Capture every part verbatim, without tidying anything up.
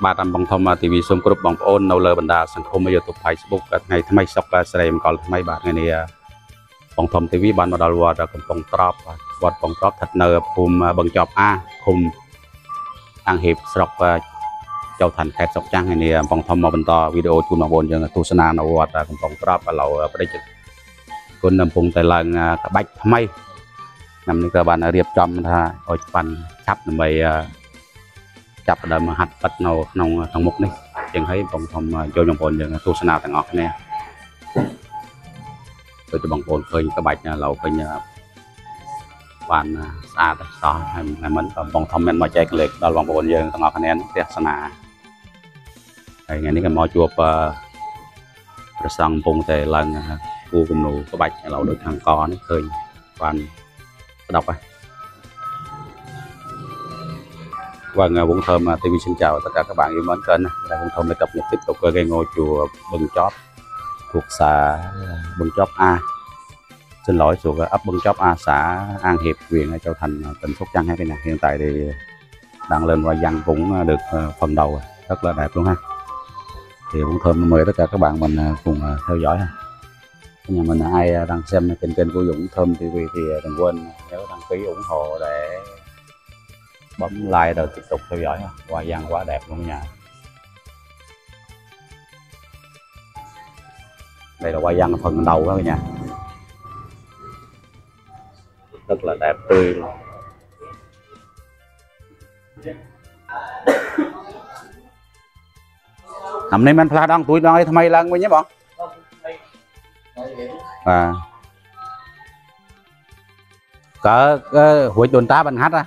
បាទតាមបងធំទីវីសូមគ្រប់បងប្អូននៅលើបណ្ដាសង្គម YouTube Facebook ថ្ងៃថ្មីសុកស្រីមកលថ្មីបាទថ្ងៃនេះបងធំទីវីបានមកដល់វត្តកំពង់ត្រប់វត្តកំពង់ត្រប់ស្ថិតនៅភូមិបឹងចប់អាឃុំអាំងហៀបស្រុកចូលឋានខេត្តស្រុកចាំងថ្ងៃនេះបងធំមកបន្តវីដេអូជូនបងប្អូនយើងទស្សនានៅវត្តកំពង់ត្រប់ឥឡូវប្រតិជនគុណកំពុងតែឡើងក្បាច់ថ្មីnămនេះក៏បានរៀបចំថាឲ្យបានឆាប់ដើម្បីចាប់ដើមហាត់បិទនៅក្នុងខាងមុខនេះជាងហើយបងធំចូលបងប្អូនយើងទស្សនាទាំងអស់គ្នាដូចជាបងប្អូនឃើញក្បាច់ឥឡូវឃើញបានស្អាតសោះហើយមិនបងធំមិនមកចែកលេខដល់បងប្អូនយើងទាំងអស់គ្នាទស្សនាហើយថ្ងៃនេះក៏មកជួបព្រះសង្ឃកំពុងតែឡើងគូគំនូក្បាច់ឥឡូវដូចខាងកនេះឃើញបានđọc à vâng Vũng Thơm ti vi xin chào tất cả các bạn yêu mến kênh là Vũng Thơm để cập nhật tiếp tục cái ngôi chùa Bưng Chóp thuộc xã Bưng Chóp A xin lỗi thuộc ấp Bưng Chóp A xã An Hiệp huyện Châu Thành tỉnh Sóc Trăng hay cái này hiện tại thì đang lên hoa văn cũng được phần đầu rất là đẹp luôn ha thì Vũng Thơm mời tất cả các bạn mình cùng theo dõi ha. Nhà mình ai đang xem kênh kênh của Vũng Thơm ti vi thì đừng quên nhớ đăng ký ủng hộ để bấm like rồi tiếp tục theo dõi hoa văn quá đẹp luôn nha. Đây là hoa văn phần đầu đó nha, rất là đẹp tươi luôn. Năm nay mình phải đăng tuổi đăng thay lần với nhé bọn à cỡ hội đồn tá bằng hát á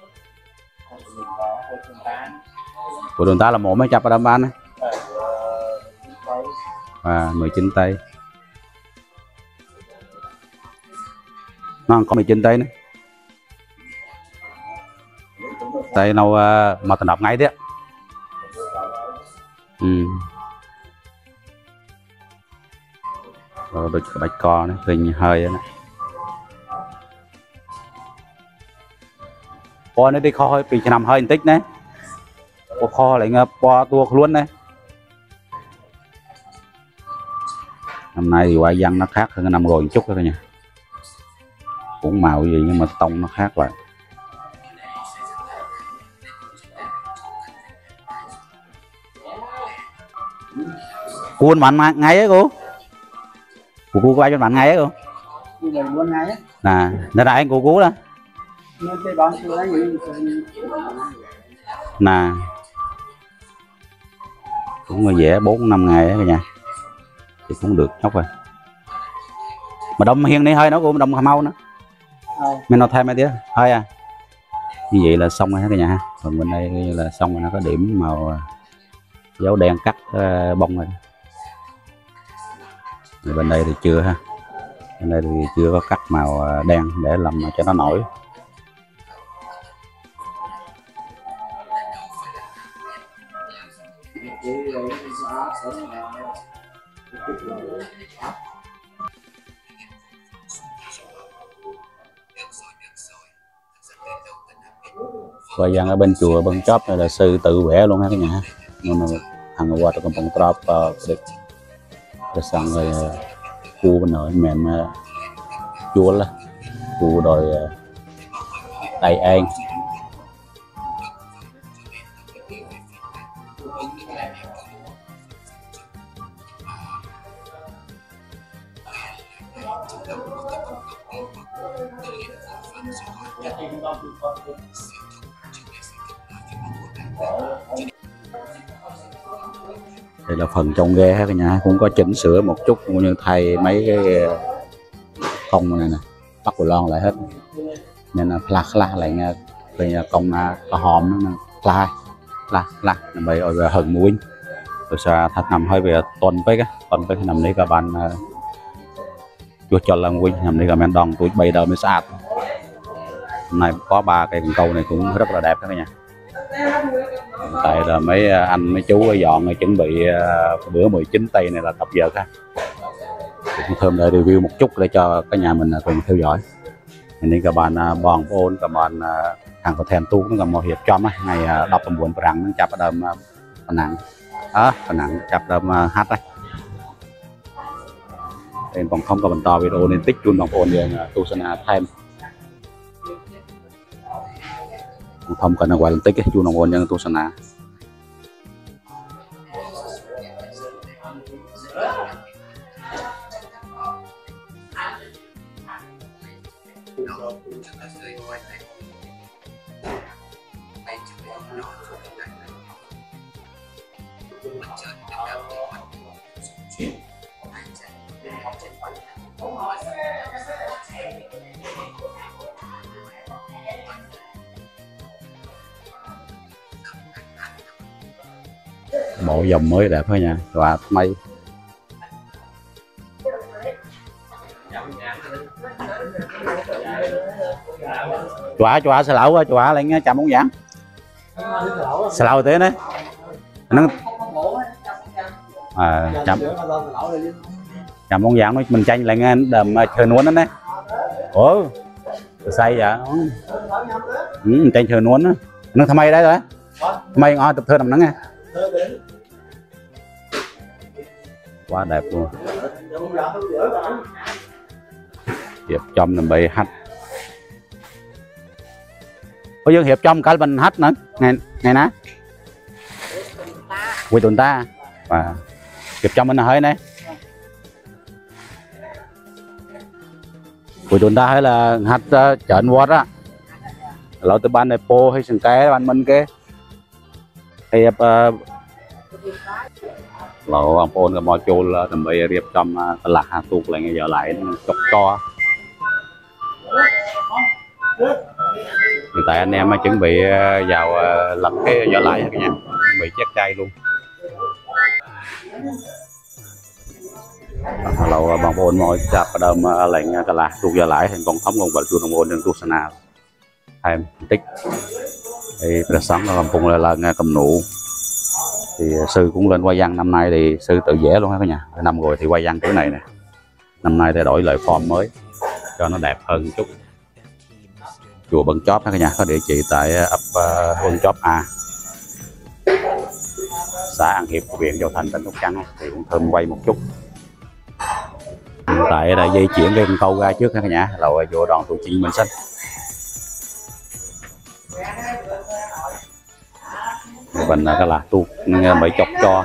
của đồn tá là một mấy chập ở đâm ban à mười chín tây nó có mười chín tây nữa tây nào mà thành đọc ngay đấy ừ. Rồi đôi bạch co nó hình hơi đó. Po nó đi kho hơi bị nằm hơi tích đấy po kho lại ngập po tua luôn đấy năm nay thì hoa văn nó khác hơn năm rồi một chút thôi nha cũng màu gì nhưng mà tông nó khác vậy cuốn bạn ngay ấy cô cô cô quay cho bạn ngay ấy cô nè nó đại anh cô cú đó nè cũng vẽ bốn năm ngày đó cả nhà thì cũng được nhóc rồi mà đông hiên đi hơi nó cũng đông mau nữa mình nó thêm mấy tía hơi à như vậy là xong rồi cả nhà còn bên đây là xong rồi nó có điểm màu dấu đen cắt uh, bông rồi bên đây thì chưa ha bên đây thì chưa có cắt màu đen để làm cho nó nổi hoa văn ở bên chùa Bưng Chóp này là sư tự vẽ luôn ha cả nhà nhưng mà thằng qua trong phòng trap để sang rồi cu bên nội mềm chua là cu rồi Tây An đây là phần trong ghe ha cả nhà cũng có chỉnh sửa một chút cũng như thay mấy cái công này nè bắt của lon lại hết nên là pha la lại nghe về công có hòm nó la la la nằm đây rồi hừng mũi rồi sao thật nằm hơi về tuần với cái tuần với cái nằm đấy các bạn chua cho lần quên nằm đây cả men đòn tuổi bay đầu mới sạch này có ba cây con câu này cũng rất là đẹp đó cả nhà tại là mấy anh mấy chú dọn chuẩn bị bữa mười chín tây này là tập giờ ha cũng Thơm để review một chút để cho cả nhà mình cùng theo dõi nên các bạn bọn ôn các bạn hàng có thèm tu nó còn một hiệp cho mấy ngày đọc tầm buồn rằng nó chập ở đầm phần nặng đó phần nặng chặt đâm hát đấy nên còn không cóបន្តvideo nên tích chun bằng ôn liền tu sana thêm không cần quay lên tích cái chun bằng ôn nhưng tu sana bộ dòng mới đẹp thôi nha và mây chua chua xe lẩu chua lên chạm bóng dáng xe lẩu thế đấy nó à, chạm chạm bóng dáng mình tranh lên đầm chơi nuốn đó đấy ủa say vậy ừ, tranh chơi nuốn đó nó tham mây đấy rồi mây ngon tập thơ nằm nắng nghe quá đẹp luôn hiệp trong là bị hắt có dương hiệp trong cả bên hắt nữa ngày ngày ná quỳ tuần ta và hiệp trong bên là hơi này quỳ tuần ta hay là hắt uh, chợ vót á lâu từ ban này po hay sừng cái ban bên cái hiệp uh, lộ ông ôn cái mò chôn là tầm bây riệp trong lạc hà tuột lại giờ lại chọc cho hiện tại anh em mới chuẩn bị vào lật cái vỏ lại cả nhà chuẩn bị chết chay luôn lộ bằng ôn mọi chặt đầm lệnh cái lạc tuột vỏ lại thành còn thống còn vật chuột ông ôn đang tu sana thêm tích thì sáng là làm cùng là là nghe cầm nụ thì sư cũng lên quay văn năm nay thì sư tự vẽ luôn ha cả nhà năm rồi thì quay văn kiểu này nè năm nay thay đổi lại form mới cho nó đẹp hơn chút chùa Bân Chóp ha cả nhà có địa chỉ tại ấp uh, Bân Chóp A xã An Hiệp huyện Châu Thành tỉnh Sóc Trăng thì cũng thơm quay một chút tại đây dây chuyển cái câu ra trước ha cả nhà rồi vô đoàn tụ chính mình xanh mình là cái là tu bị chọc cho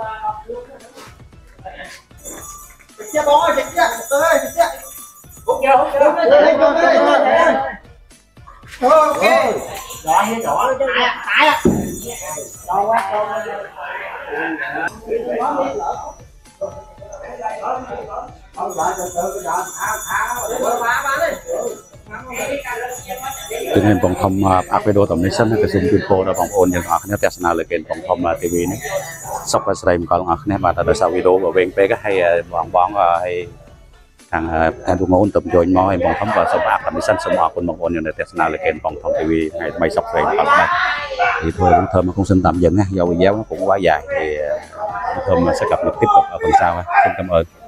cho nên phòng thông áp video tổng này sân cái zoom video đó phòng ôn những họ khné personal là kênh phòng thông ti vi này sắp cái stream còn họ khné mà tại sao video của bên cái hay bọn bọn hay thằng em tôi muốn tụm cho anh mò em phòng thông và sắp áp tổng sân sớm họ con phòng ôn những personal là kênh phòng thông ti vi hay bay sắp stream còn đây thì thôi cũng thơm mà không xin tạm dừng nha do video nó cũng quá dài thì thơm mà sẽ gặp được tiếp tục ở phần sau xin cảm ơn.